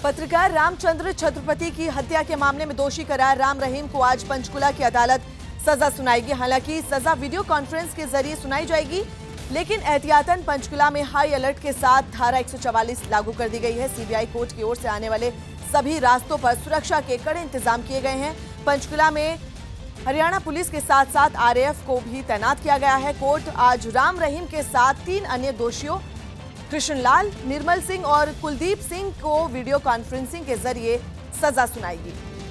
पत्रकार रामचंद्र छत्रपति की हत्या के मामले में दोषी करार राम रहीम को आज पंचकुला की अदालत सजा सुनाएगी। हालांकि सजा वीडियो कॉन्फ्रेंस के जरिए सुनाई जाएगी, लेकिन एहतियातन पंचकुला में हाई अलर्ट के साथ धारा 144 लागू कर दी गई है। सीबीआई कोर्ट की ओर से आने वाले सभी रास्तों पर सुरक्षा के कड़े इंतजाम किए गए हैं। पंचकुला में हरियाणा पुलिस के साथ साथ आरएएफ को भी तैनात किया गया है। कोर्ट आज राम रहीम के साथ 3 अन्य दोषियों कृष्णलाल, निर्मल सिंह और कुलदीप सिंह को वीडियो कॉन्फ्रेंसिंग के जरिए सजा सुनाएगी।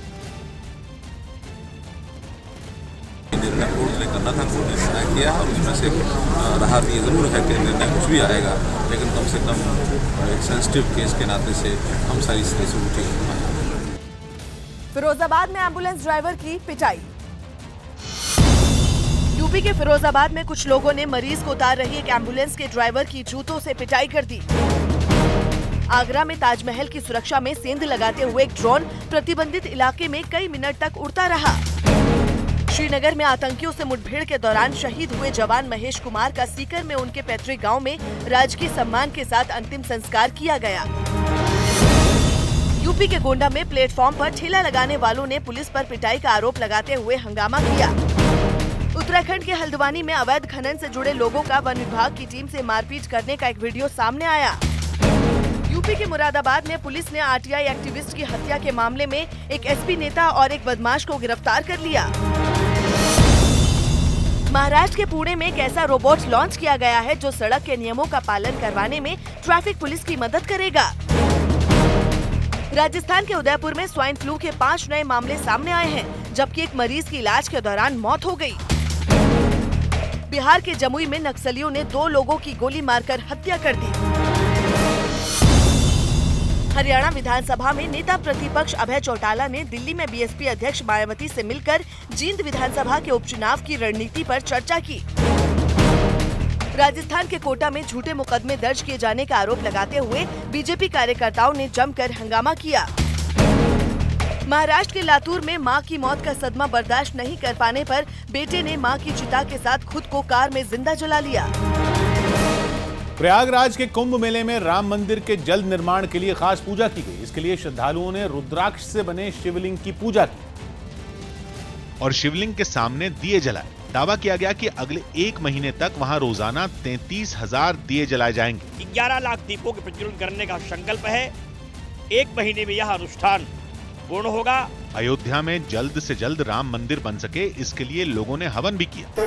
निर्णय कोर्ट ने करना था, कोर्ट ने निर्णय किया और उसमें से राहत ये जरूर है कि निर्णय कुछ भी आएगा, लेकिन कम से कम एक सेंसिटिव केस के नाते से हम सारी स्थिति से उठे। फिरोजाबाद में एम्बुलेंस ड्राइवर की पिटाई। यूपी के फिरोजाबाद में कुछ लोगों ने मरीज को उतार रही एक एम्बुलेंस के ड्राइवर की जूतों से पिटाई कर दी। आगरा में ताजमहल की सुरक्षा में सेंध लगाते हुए एक ड्रोन प्रतिबंधित इलाके में कई मिनट तक उड़ता रहा। श्रीनगर में आतंकियों से मुठभेड़ के दौरान शहीद हुए जवान महेश कुमार का सीकर में उनके पैतृक गांव में राजकीय सम्मान के साथ अंतिम संस्कार किया गया। यूपी के गोंडा में प्लेटफॉर्म पर ठेला लगाने वालों ने पुलिस पर पिटाई का आरोप लगाते हुए हंगामा किया। उत्तराखंड के हल्द्वानी में अवैध खनन से जुड़े लोगों का वन विभाग की टीम से मारपीट करने का एक वीडियो सामने आया। यूपी के मुरादाबाद में पुलिस ने आरटीआई एक्टिविस्ट की हत्या के मामले में एक एसपी नेता और एक बदमाश को गिरफ्तार कर लिया। महाराष्ट्र के पुणे में एक ऐसा रोबोट लॉन्च किया गया है जो सड़क के नियमों का पालन करवाने में ट्रैफिक पुलिस की मदद करेगा। राजस्थान के उदयपुर में स्वाइन फ्लू के 5 नए मामले सामने आए हैं, जबकि एक मरीज की इलाज के दौरान मौत हो गई। बिहार के जमुई में नक्सलियों ने 2 लोगों की गोली मारकर हत्या कर दी। हरियाणा विधानसभा में नेता प्रतिपक्ष अभय चौटाला ने दिल्ली में बीएसपी अध्यक्ष मायावती से मिलकर जींद विधानसभा के उपचुनाव की रणनीति पर चर्चा की। राजस्थान के कोटा में झूठे मुकदमे दर्ज किए जाने का आरोप लगाते हुए बीजेपी कार्यकर्ताओं ने जमकर हंगामा किया। महाराष्ट्र के लातूर में मां की मौत का सदमा बर्दाश्त नहीं कर पाने पर बेटे ने मां की चिता के साथ खुद को कार में जिंदा जला लिया। प्रयागराज के कुंभ मेले में राम मंदिर के जल्द निर्माण के लिए खास पूजा की गई। इसके लिए श्रद्धालुओं ने रुद्राक्ष से बने शिवलिंग की पूजा की और शिवलिंग के सामने दिए जलाए। दावा किया गया कि अगले 1 महीने तक वहां रोजाना 33,000 दिए जलाए जाएंगे। 11 लाख दीपों के प्रज्वलन करने का संकल्प है। 1 महीने में यह अनुष्ठान पूर्ण होगा। अयोध्या में जल्द से जल्द राम मंदिर बन सके, इसके लिए लोगों ने हवन भी किया।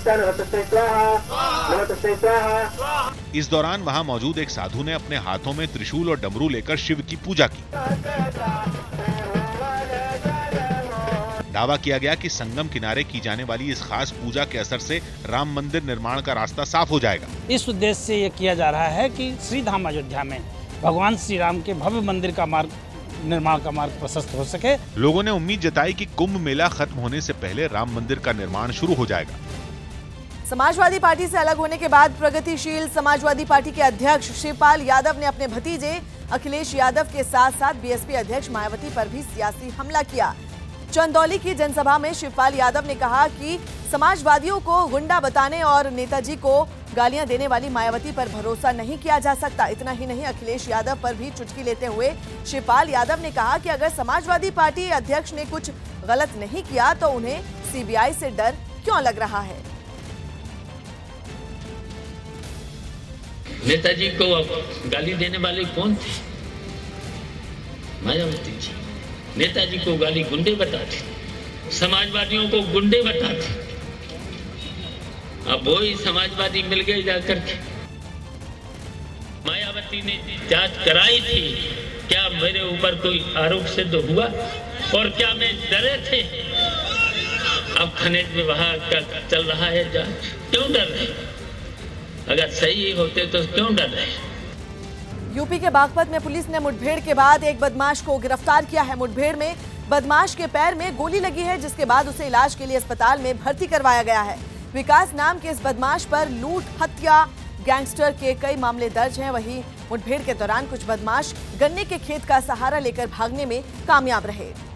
इस दौरान वहां मौजूद एक साधु ने अपने हाथों में त्रिशूल और डमरू लेकर शिव की पूजा की। दावा किया गया कि संगम किनारे की जाने वाली इस खास पूजा के असर से राम मंदिर निर्माण का रास्ता साफ हो जाएगा। इस उद्देश्य से ये किया जा रहा है कि श्री धाम अयोध्या में भगवान श्री राम के भव्य मंदिर का निर्माण का मार्ग प्रशस्त हो सके। लोगों ने उम्मीद जताई कि कुंभ मेला खत्म होने से पहले राम मंदिर का निर्माण शुरू हो जाएगा। समाजवादी पार्टी से अलग होने के बाद प्रगतिशील समाजवादी पार्टी के अध्यक्ष शिवपाल यादव ने अपने भतीजे अखिलेश यादव के साथ साथ बीएसपी अध्यक्ष मायावती पर भी सियासी हमला किया। चंदौली की जनसभा में शिवपाल यादव ने कहा कि समाजवादियों को गुंडा बताने और नेताजी को गालियां देने वाली मायावती पर भरोसा नहीं किया जा सकता। इतना ही नहीं, अखिलेश यादव पर भी चुटकी लेते हुए शिवपाल यादव ने कहा कि अगर समाजवादी पार्टी अध्यक्ष ने कुछ गलत नहीं किया तो उन्हें सीबीआई से डर क्यों लग रहा है। नेताजी को गाली देने वाले कौन थे? मायावती जी। नेताजी को गाली गुंडे बताते, समाजवादियों को गुंडे बताते। अब वही समाजवादी मिल गए जाकर के। मायावती ने जांच कराई थी, क्या मेरे ऊपर कोई आरोप सिद्ध हुआ और क्या मैं डरे थे? अब खनिज विभाग का चल रहा है जांच, क्यों डर रहे? अगर सही होते तो क्यों डर रहे? यूपी के बागपत में पुलिस ने मुठभेड़ के बाद एक बदमाश को गिरफ्तार किया है। मुठभेड़ में बदमाश के पैर में गोली लगी है, जिसके बाद उसे इलाज के लिए अस्पताल में भर्ती करवाया गया है। विकास नाम के इस बदमाश पर लूट, हत्या, गैंगस्टर के कई मामले दर्ज हैं। वहीं मुठभेड़ के दौरान कुछ बदमाश गन्ने के खेत का सहारा लेकर भागने में कामयाब रहे।